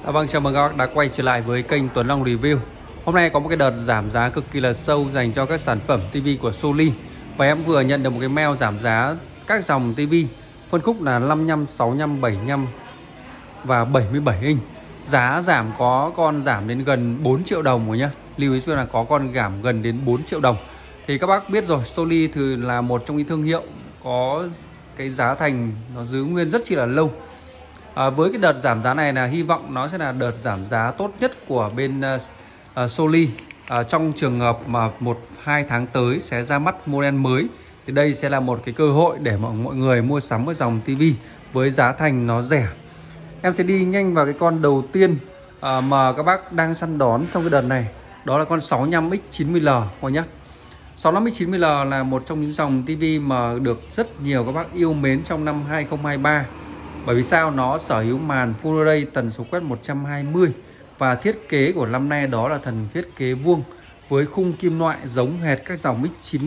Vâng, chào mừng các bác đã quay trở lại với kênh Tuấn Long Review. Hôm nay có một cái đợt giảm giá cực kỳ là sâu dành cho các sản phẩm TV của Sony. Và em vừa nhận được một cái mail giảm giá các dòng TV phân khúc là 55, 65, 75 và 77 inch. Giá giảm có con giảm đến gần 4 triệu đồng rồi nhá. Lưu ý cho là có con giảm gần đến 4 triệu đồng. Thì các bác biết rồi, Sony thì là một trong những thương hiệu có cái giá thành nó giữ nguyên rất chi là lâu. Với cái đợt giảm giá này là hy vọng nó sẽ là đợt giảm giá tốt nhất của bên Sony. Trong trường hợp mà 1-2 tháng tới sẽ ra mắt model mới thì đây sẽ là một cái cơ hội để mọi người mua sắm cái dòng TV với giá thành nó rẻ. Em sẽ đi nhanh vào cái con đầu tiên mà các bác đang săn đón trong cái đợt này. Đó là con 65X90L mọi nhé. 65X90L là một trong những dòng TV mà được rất nhiều các bác yêu mến trong năm 2023. Bởi vì sao? Nó sở hữu màn Full HD tần số quét 120 và thiết kế của năm nay đó là thần thiết kế vuông với khung kim loại giống hệt các dòng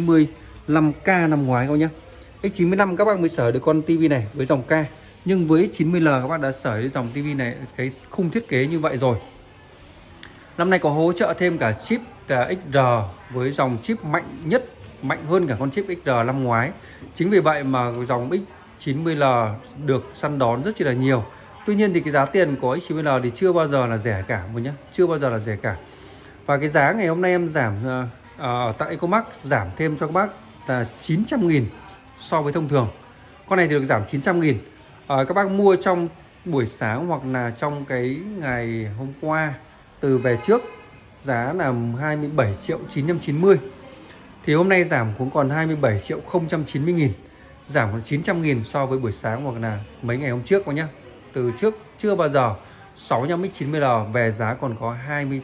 X95K năm ngoái các bác nhé. X95 các bác mới sở được con TV này với dòng K, nhưng với X90L các bác đã sở hữu dòng TV này cái khung thiết kế như vậy rồi. Năm nay có hỗ trợ thêm cả chip XR với dòng chip mạnh hơn cả con chip XR năm ngoái. Chính vì vậy mà dòng X90L được săn đón rất là nhiều. Tuy nhiên thì cái giá tiền của X90L thì chưa bao giờ là rẻ cả mọi nhé, chưa bao giờ là rẻ cả. Và cái giá ngày hôm nay em giảm ở tại Ecomax giảm thêm cho các bác là 900.000 so với thông thường. Con này thì được giảm 900.000. Các bác mua trong buổi sáng hoặc là trong cái ngày hôm qua từ về trước giá là 27.990, thì hôm nay giảm cũng còn 27.090.000, giảm còn 900.000 so với buổi sáng hoặc là mấy ngày hôm trước các nhá. Từ trước chưa bao giờ 65X90L về giá còn có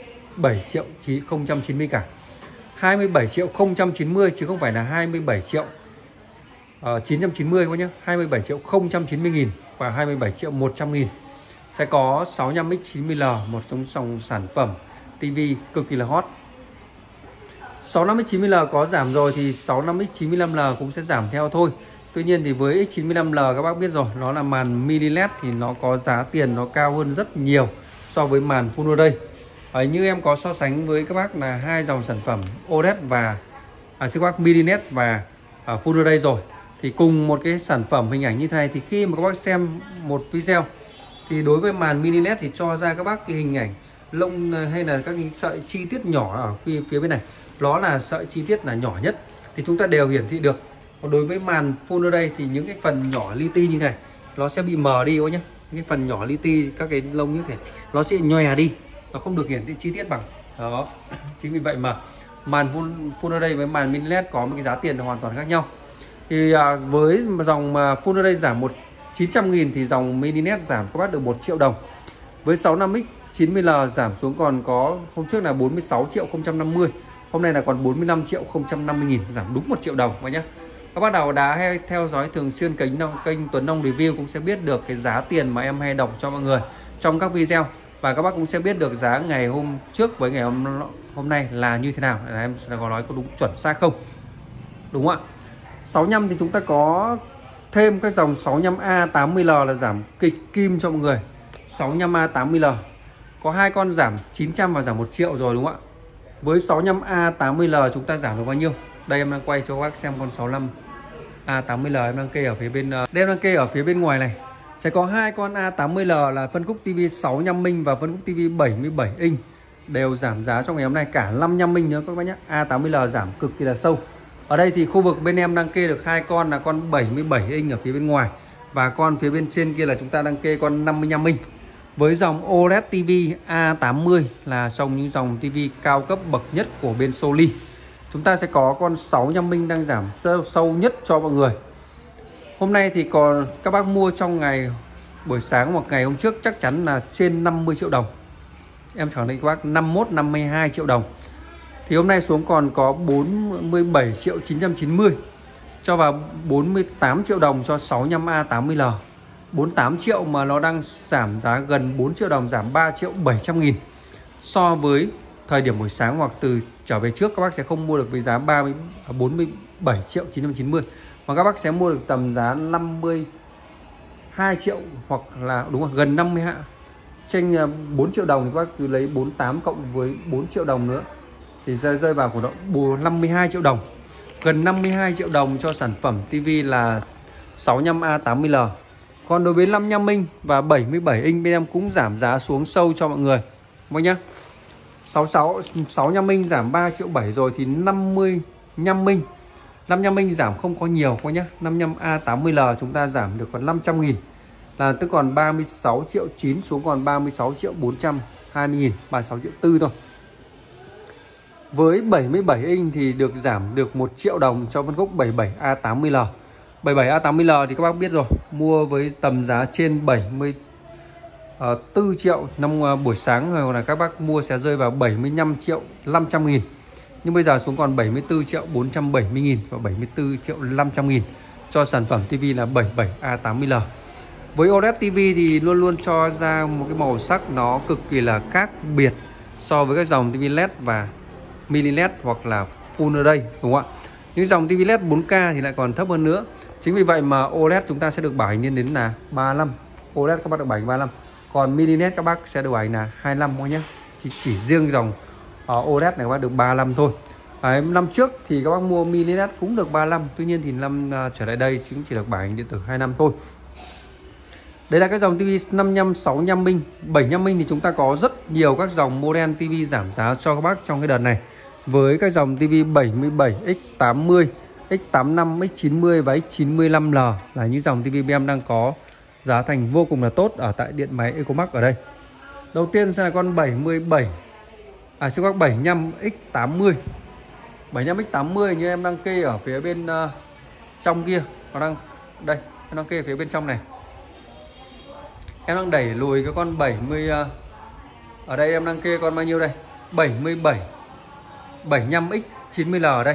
27.090 cả, 27.090 chứ không phải là 27.990 các nhá. 27.090.000 và 27.100.000 sẽ có 65X90L, một trong dòng sản phẩm TV cực kỳ là hot. 65X90L có giảm rồi thì 65X95L cũng sẽ giảm theo thôi. Tuy nhiên thì với X95L các bác biết rồi, nó là màn mini LED thì nó có giá tiền nó cao hơn rất nhiều so với màn Full HD. Như em có so sánh với các bác là hai dòng sản phẩm OLED và mini LED và Full HD rồi, thì cùng một cái sản phẩm hình ảnh như thế này thì khi mà các bác xem một video thì đối với màn mini LED thì cho ra các bác cái hình ảnh lông hay là các cái sợi chi tiết nhỏ ở phía bên này, nó là sợi chi tiết là nhỏ nhất thì chúng ta đều hiển thị được. Còn đối với màn Full HD thì những cái phần nhỏ li ti như này nó sẽ bị mờ đi các nhé. Những cái phần nhỏ li ti, các cái lông như thế nó sẽ nhòe đi, nó không được hiển thị chi tiết bằng đó. Chính vì vậy mà màn Full HD với màn mini LED có một cái giá tiền hoàn toàn khác nhau. Thì với dòng Full HD giảm 900.000 thì dòng mini LED giảm các bác được 1 triệu đồng. Với 65X90L giảm xuống còn có hôm trước là 46.050, hôm nay là còn 45.050.000, giảm đúng 1 triệu đồng các nhé. Các bác nào đã hay theo dõi thường xuyên kênh Tuấn Long Review cũng sẽ biết được cái giá tiền mà em hay đọc cho mọi người trong các video, và các bác cũng sẽ biết được giá ngày hôm trước với ngày hôm nay là như thế nào, là em sẽ có nói có đúng chuẩn xác không, đúng không ạ? 65 thì chúng ta có thêm các dòng 65A80L là giảm kịch kim cho mọi người. 65A80L có hai con giảm 900 và giảm 1 triệu rồi đúng không ạ? Với 65A80L chúng ta giảm được bao nhiêu? Đây em đang quay cho các bác xem con 65A80L em đang kê ở phía bên đây, em đang kê ở phía bên ngoài này. Sẽ có hai con A80L là phân khúc TV 65 inch và phân khúc TV 77 inch đều giảm giá trong ngày hôm nay, cả 55 inch nữa các bác nhé. A80L giảm cực kỳ là sâu. Ở đây thì khu vực bên em đang kê được hai con là con 77 inch ở phía bên ngoài, và con phía bên trên kia là chúng ta đang kê con 55 inch. Với dòng OLED TV A80 là trong những dòng TV cao cấp bậc nhất của bên Sony. Chúng ta sẽ có con 65 inch đang giảm sâu nhất cho mọi người. Hôm nay thì còn các bác mua trong ngày buổi sáng hoặc ngày hôm trước chắc chắn là trên 50 triệu đồng. Em khẳng định các bác 51-52 triệu đồng. Thì hôm nay xuống còn có 47.990, cho vào 48 triệu đồng cho 65A80L. 48 triệu mà nó đang giảm giá gần 4 triệu đồng, giảm 3.700.000 so với thời điểm buổi sáng hoặc từ trở về trước. Các bác sẽ không mua được với giá 47.990 mà các bác sẽ mua được tầm giá 52 triệu hoặc là đúng rồi, gần 52 chênh 4 triệu đồng thì các bác cứ lấy 48 cộng với 4 triệu đồng nữa thì rơi vào của nó 52 triệu đồng. Gần 52 triệu đồng cho sản phẩm TV là 65A80L. Còn đối với 55 inch và 77 inch bên em cũng giảm giá xuống sâu cho mọi người. Vâng nhá. 65 inch giảm 3,7 triệu rồi thì 55 inch. 55 inch giảm không có nhiều quá nhá. 55A80L chúng ta giảm được còn 500.000. Là tức còn 36,9 triệu xuống còn 36,420.000, 36,4 triệu thôi. Với 77 inch thì được giảm được 1 triệu đồng cho phân khúc 77A80L. 77A80L thì các bác biết rồi, mua với tầm giá trên 74 triệu năm buổi sáng hoặc là các bác mua sẽ rơi vào 75,500.000. Nhưng bây giờ xuống còn 74,470.000 và 74,500.000 cho sản phẩm TV là 77A80L. Với OLED TV thì luôn luôn cho ra một cái màu sắc nó cực kỳ là khác biệt so với các dòng TV LED và mini LED hoặc là Full HD, đúng không ạ? Những dòng TV LED 4K thì lại còn thấp hơn nữa. Chính vì vậy mà OLED chúng ta sẽ được bảo hành lên đến là 35. OLED các bác được bảo hành 35. Còn mini LED các bác sẽ được bảo hành là 25 thôi nhé. Chỉ riêng dòng OLED này các bác được 35 thôi. Năm trước thì các bác mua mini LED cũng được 35. Tuy nhiên thì năm trở lại đây chúng chỉ được bảo hành điện tử 2 năm thôi. Đây là cái dòng TV 55, 65 inch, 75 inch thì chúng ta có rất nhiều các dòng model TV giảm giá cho các bác trong cái đợt này. Với các dòng TV 77, X80, X85, X90 và X95L là những dòng TV BM đang có giá thành vô cùng là tốt ở tại điện máy Ecomax ở đây. Đầu tiên sẽ là con 75 X80. 75 X80 như em đang kê ở phía bên trong kia, nó đang đây, em đang kê ở phía bên trong này. Em đang đẩy lùi cái con 70 ở đây em đang kê con bao nhiêu đây? 77 75 X90L ở đây.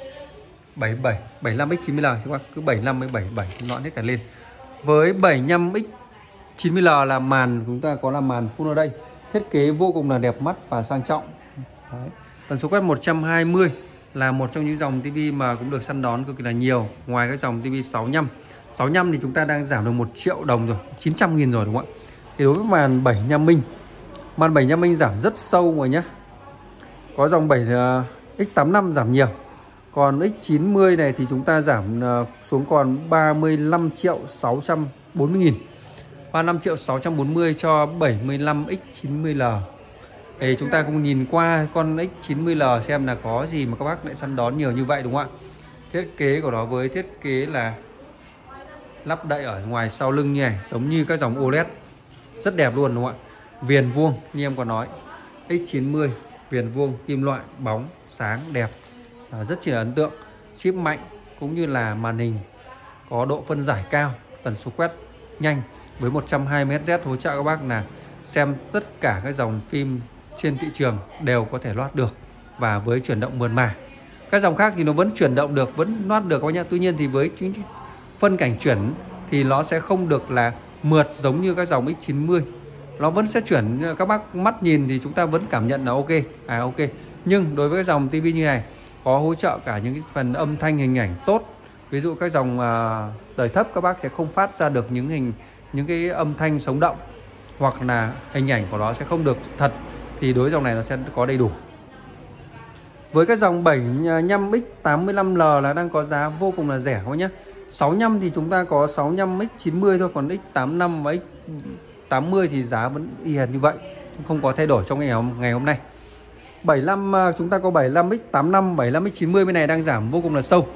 77 75 X90L chúng ta cứ 75 với 77 nọn hết cả lên. Với 75 X90L là màn chúng ta có là màn Full HD. Thiết kế vô cùng là đẹp mắt và sang trọng. Đấy. Tần số quét 120 là một trong những dòng TV mà cũng được săn đón cực kỳ là nhiều. Ngoài các dòng TV 65 thì chúng ta đang giảm được 1 triệu đồng rồi, 900.000 rồi đúng không ạ? Thì đối với màn 75 inch, màn 75 inch giảm rất sâu rồi nhé. Có dòng X85 giảm nhiều. Còn X90 này thì chúng ta giảm xuống còn 35.640.000. 35.640 cho 75 X90L. Để chúng ta cùng nhìn qua con X90L xem là có gì mà các bác lại săn đón nhiều như vậy đúng không ạ? Thiết kế của nó với thiết kế là lắp đậy ở ngoài sau lưng như này, giống như các dòng OLED. Rất đẹp luôn đúng không ạ? Viền vuông như em có nói. X90 viền vuông, kim loại, bóng, sáng, đẹp, rất chỉ là ấn tượng. Chip mạnh cũng như là màn hình có độ phân giải cao, tần số quét nhanh với 120 Hz hỗ trợ các bác là xem tất cả các dòng phim trên thị trường đều có thể loát được và với chuyển động mượt mà. Các dòng khác thì nó vẫn chuyển động được, vẫn loát được các bác nhá. Tuy nhiên thì với phân cảnh chuyển thì nó sẽ không được là mượt giống như các dòng X90. Nó vẫn sẽ chuyển, các bác mắt nhìn thì chúng ta vẫn cảm nhận là ok, ok. Nhưng đối với các dòng TV như này có hỗ trợ cả những cái phần âm thanh hình ảnh tốt. Ví dụ các dòng đời thấp các bác sẽ không phát ra được những cái âm thanh sống động, hoặc là hình ảnh của nó sẽ không được thật, thì đối với dòng này nó sẽ có đầy đủ. Với các dòng 75 X85L là đang có giá vô cùng là rẻ thôi nhé. 65 thì chúng ta có 65 X90 thôi, còn X85 và X80 thì giá vẫn y hệt như vậy, không có thay đổi trong ngày hôm nay. 75 chúng ta có 75 X85, 75 X90 bên này đang giảm vô cùng là sâu.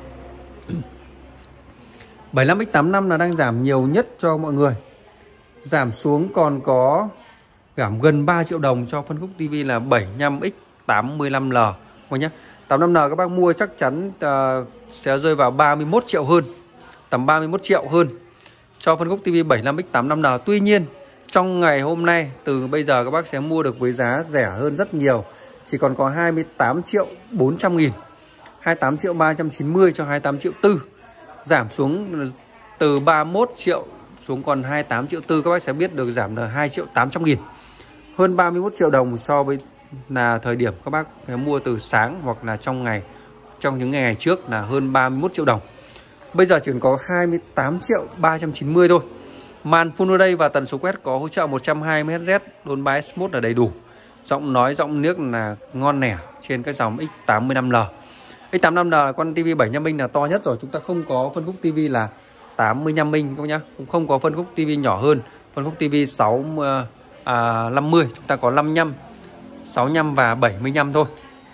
75 X85 là đang giảm nhiều nhất cho mọi người. Giảm xuống còn có giảm gần 3 triệu đồng cho phân khúc TV là 75 X85L nhé. 85L các bác mua chắc chắn sẽ rơi vào 31 triệu hơn, tầm 31 triệu hơn cho phân khúc TV 75 X85L. Tuy nhiên trong ngày hôm nay từ bây giờ các bác sẽ mua được với giá rẻ hơn rất nhiều, chỉ còn có 28.400.000, 28.390 cho 28.4 triệu, giảm xuống từ 31 triệu xuống còn 28.4 triệu. Các bác sẽ biết được giảm là 2.800.000, hơn 31 triệu đồng so với là thời điểm các bác mua từ sáng hoặc là trong những ngày trước là hơn 31 triệu đồng. Bây giờ chỉ có 28.390 thôi. Màn Full HD và tần số quét có hỗ trợ 120Hz, đôn bias smooth là đầy đủ. Giọng nói, giọng nước là ngon nẻ trên cái dòng X85L. X85L là con TV 75 inch là to nhất rồi. Chúng ta không có phân khúc TV là 85 inch các bác nhá. Cũng không có phân khúc TV nhỏ hơn. Phân khúc TV 50 chúng ta có 55, 65 và 75 thôi.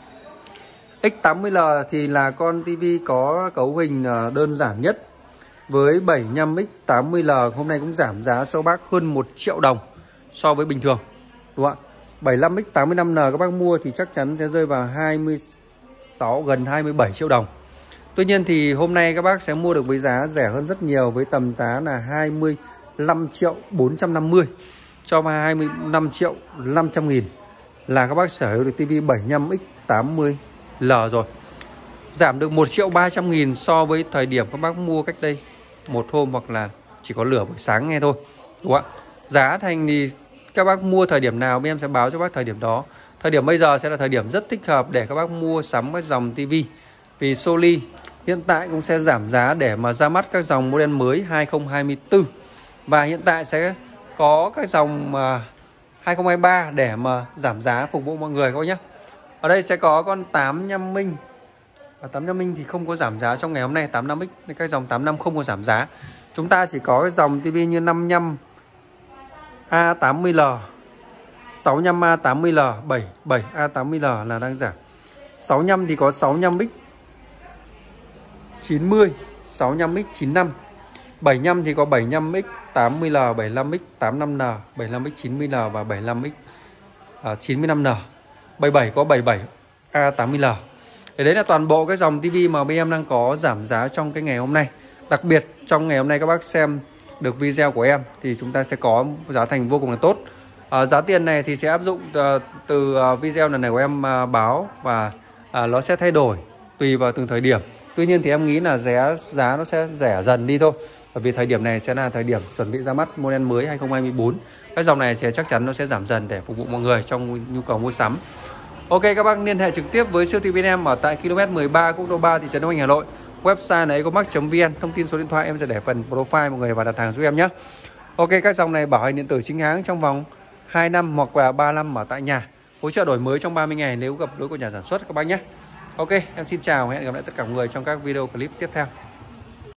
X80L thì là con TV có cấu hình đơn giản nhất. Với 75 X80L hôm nay cũng giảm giá cho bác hơn 1 triệu đồng so với bình thường, đúng không ạ? 75 X85L các bác mua thì chắc chắn sẽ rơi vào 26 gần 27 triệu đồng. Tuy nhiên thì hôm nay các bác sẽ mua được với giá rẻ hơn rất nhiều, với tầm giá là 25 triệu 450 cho 25 triệu 500 nghìn là các bác sở hữu được TV 75 X80L rồi. Giảm được 1 triệu 300 nghìn so với thời điểm các bác mua cách đây một hôm hoặc là chỉ có lửa buổi sáng nghe thôi, đúng không ạ? Giá thành thì các bác mua thời điểm nào bên em sẽ báo cho bác thời điểm đó. Thời điểm bây giờ sẽ là thời điểm rất thích hợp để các bác mua sắm các dòng TV. Vì Sony hiện tại cũng sẽ giảm giá để mà ra mắt các dòng model mới 2024. Và hiện tại sẽ có các dòng 2023 để mà giảm giá phục vụ mọi người các bác nhé. Ở đây sẽ có con 85 inch. 85 inch thì không có giảm giá trong ngày hôm nay. 85 inch các dòng 85 không có giảm giá. Chúng ta chỉ có cái dòng TV như 55 A80L, 65 A80L, 77 A80L là đang giảm. 65 thì có 65 X 90, 65 X 95. 75 thì có 75 X 80L, 75 X 85L, 75 X 90L và 75 X 95L. 77 có 77 A80L. Đấy là toàn bộ cái dòng TV mà bên em đang có giảm giá trong cái ngày hôm nay. Đặc biệt trong ngày hôm nay các bác xem được video của em thì chúng ta sẽ có giá thành vô cùng là tốt. Giá tiền này thì sẽ áp dụng từ video lần này của em báo và nó sẽ thay đổi tùy vào từng thời điểm. Tuy nhiên thì em nghĩ là giá nó sẽ rẻ dần đi thôi. Bởi vì thời điểm này sẽ là thời điểm chuẩn bị ra mắt model mới 2024. Cái dòng này sẽ chắc chắn nó sẽ giảm dần để phục vụ mọi người trong nhu cầu mua sắm. Ok, các bác liên hệ trực tiếp với siêu thị bên em ở tại km 13 quốc lộ 3 thị trấn Đông Anh, Hà Nội. Website là ecomax.vn. Thông tin số điện thoại em sẽ để phần profile mọi người và đặt hàng giúp em nhé. Ok, các dòng này bảo hành điện tử chính hãng trong vòng 2 năm hoặc là 3 năm ở tại nhà. Hỗ trợ đổi mới trong 30 ngày nếu gặp lỗi của nhà sản xuất các bác nhé. Ok, em xin chào và hẹn gặp lại tất cả mọi người trong các video clip tiếp theo.